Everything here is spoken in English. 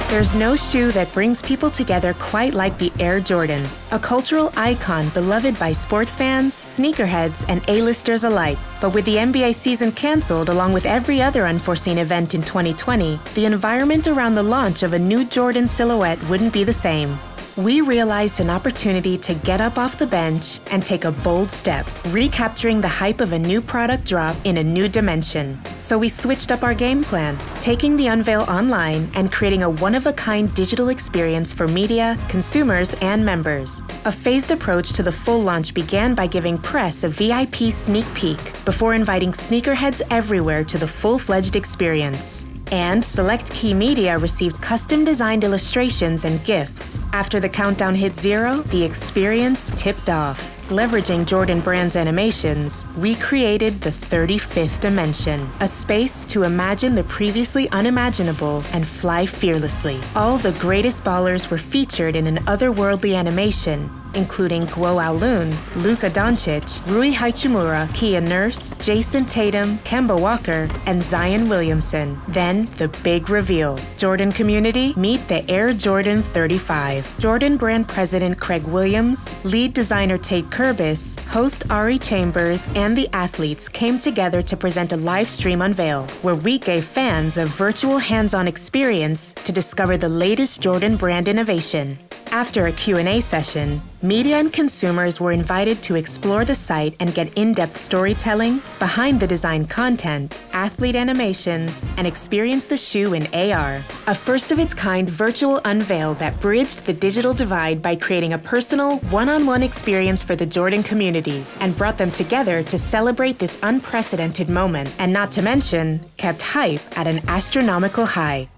There's no shoe that brings people together quite like the Air Jordan, a cultural icon beloved by sports fans, sneakerheads, and A-listers alike. But with the NBA season canceled along with every other unforeseen event in 2020, the environment around the launch of a new Jordan silhouette wouldn't be the same. We realized an opportunity to get up off the bench and take a bold step, recapturing the hype of a new product drop in a new dimension. So we switched up our game plan, taking the unveil online and creating a one-of-a-kind digital experience for media, consumers, and members. A phased approach to the full launch began by giving press a VIP sneak peek before inviting sneakerheads everywhere to the full-fledged experience. And select key media received custom-designed illustrations and GIFs. After the countdown hit 0, the experience tipped off. Leveraging Jordan Brand's animations, we created the 35th Dimension, a space to imagine the previously unimaginable and fly fearlessly. All the greatest ballers were featured in an otherworldly animation, including Guo Aolun, Luka Doncic, Rui Hachimura, Kia Nurse, Jason Tatum, Kemba Walker, and Zion Williamson. Then, the big reveal. Jordan community, meet the Air Jordan 35. Jordan Brand President Craig Williams, lead designer Tate Kurbis, host Ari Chambers, and the athletes came together to present a live stream unveil, where we gave fans a virtual hands-on experience to discover the latest Jordan Brand innovation. After a Q&A session, media and consumers were invited to explore the site and get in-depth storytelling, behind-the-design content, athlete animations, and experience the shoe in AR. A first-of-its-kind virtual unveil that bridged the digital divide by creating a personal, one-on-one experience for the Jordan community and brought them together to celebrate this unprecedented moment, and not to mention, kept hype at an astronomical high.